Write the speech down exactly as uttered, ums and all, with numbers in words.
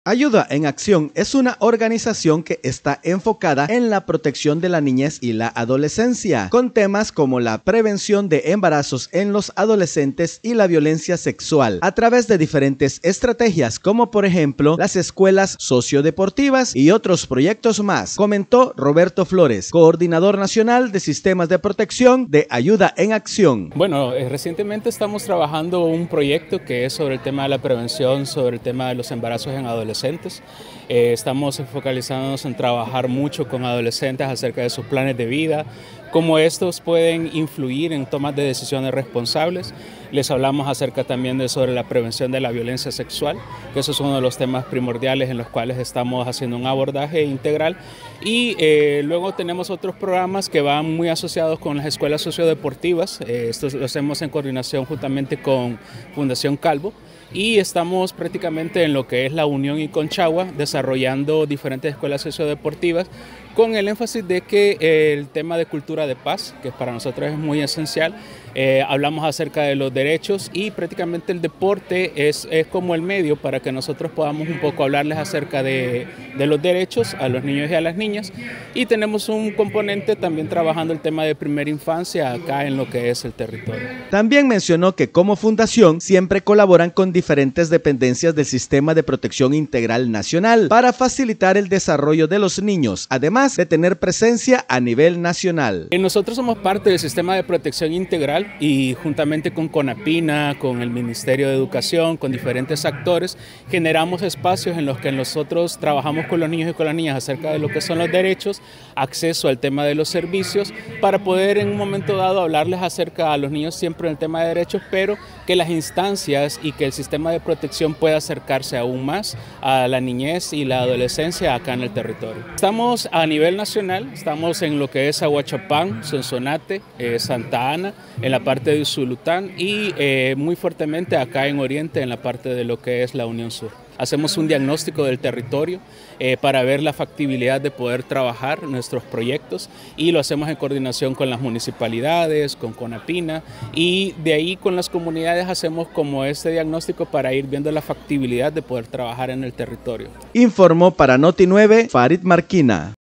Ayuda en Acción es una organización que está enfocada en la protección de la niñez y la adolescencia, con temas como la prevención de embarazos en los adolescentes y la violencia sexual, a través de diferentes estrategias como por ejemplo las escuelas sociodeportivas y otros proyectos más, comentó Roberto Flores, coordinador nacional de sistemas de protección de Ayuda en Acción. Bueno, eh, recientemente estamos trabajando un proyecto que es sobre el tema de la prevención, sobre el tema de los embarazos en adolescentes. Eh, estamos focalizándonos en trabajar mucho con adolescentes acerca de sus planes de vida, cómo estos pueden influir en tomas de decisiones responsables. Les hablamos acerca también de sobre la prevención de la violencia sexual, que eso es uno de los temas primordiales en los cuales estamos haciendo un abordaje integral. Y eh, luego tenemos otros programas que van muy asociados con las escuelas sociodeportivas. Eh, estos lo hacemos en coordinación juntamente con Fundación Calvo. Y estamos prácticamente en lo que es la Unión y Conchagua desarrollando diferentes escuelas sociodeportivas con el énfasis de que eh, el tema de cultura de paz, que para nosotros es muy esencial, eh, hablamos acerca de los derechos y prácticamente el deporte es, es como el medio para que nosotros podamos un poco hablarles acerca de, de los derechos a los niños y a las niñas, y tenemos un componente también trabajando el tema de primera infancia acá en lo que es el territorio. También mencionó que como fundación siempre colaboran con diferentes dependencias del Sistema de Protección Integral Nacional para facilitar el desarrollo de los niños, además de tener presencia a nivel nacional. Nosotros somos parte del Sistema de Protección Integral y juntamente con CONAPINA, con el Ministerio de Educación, con diferentes actores, generamos espacios en los que nosotros trabajamos con los niños y con las niñas acerca de lo que son los derechos, acceso al tema de los servicios, para poder en un momento dado hablarles acerca a los niños siempre del tema de derechos, pero que las instancias y que el sistema de protección pueda acercarse aún más a la niñez y la adolescencia acá en el territorio. Estamos a nivel nacional, estamos en lo que es Aguachapán, Sonsonate, eh, Santa Ana, en la parte de Usulután y eh, muy fuertemente acá en Oriente, en la parte de lo que es la Unión Sur. Hacemos un diagnóstico del territorio eh, para ver la factibilidad de poder trabajar nuestros proyectos y lo hacemos en coordinación con las municipalidades, con CONAPINA, y de ahí con las comunidades hacemos como este diagnóstico para ir viendo la factibilidad de poder trabajar en el territorio. Informó para Noti nueve Farid Marquina.